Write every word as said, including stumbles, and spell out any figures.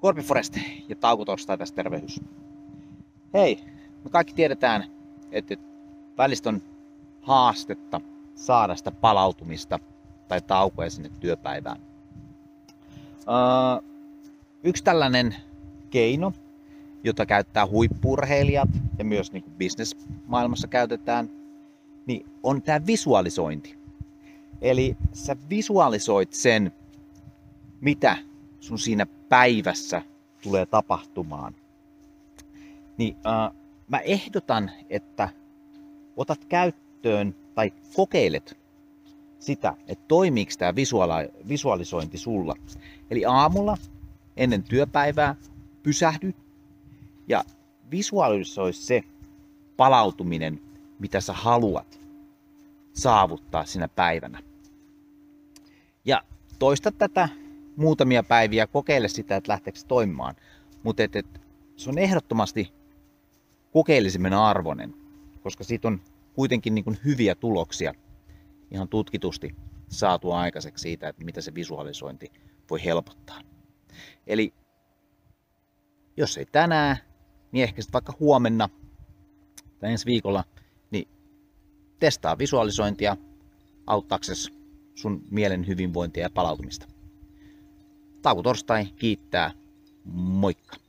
Korpi Forest ja Tauko Torstai tässä tervehdys. Hei, me kaikki tiedetään, että välistä on haastetta saada sitä palautumista tai taukoja sinne työpäivään. Öö, yksi tällainen keino, jota käyttää huippu-urheilijat ja myös niin kuin business-maailmassa käytetään, niin on tämä visualisointi. Eli sä visualisoit sen, mitä sun siinä päivässä tulee tapahtumaan. Niin äh, mä ehdotan, että otat käyttöön tai kokeilet sitä, että toimiiko tämä visuaali- visualisointi sulla. Eli aamulla ennen työpäivää pysähdy ja visualisoi se palautuminen, mitä sä haluat saavuttaa sinä päivänä. Ja toista tätä muutamia päiviä, kokeile sitä, että lähteekö se toimimaan. Mutta et, et, se on ehdottomasti kokeilemisen arvoinen, koska siitä on kuitenkin niin kuin hyviä tuloksia ihan tutkitusti saatu aikaiseksi siitä, että mitä se visualisointi voi helpottaa. Eli jos ei tänään, niin ehkä sitten vaikka huomenna tai ensi viikolla, niin testaa visualisointia auttaaksesi sun mielen hyvinvointia ja palautumista. Tauko Torstai kiittää. Moikka!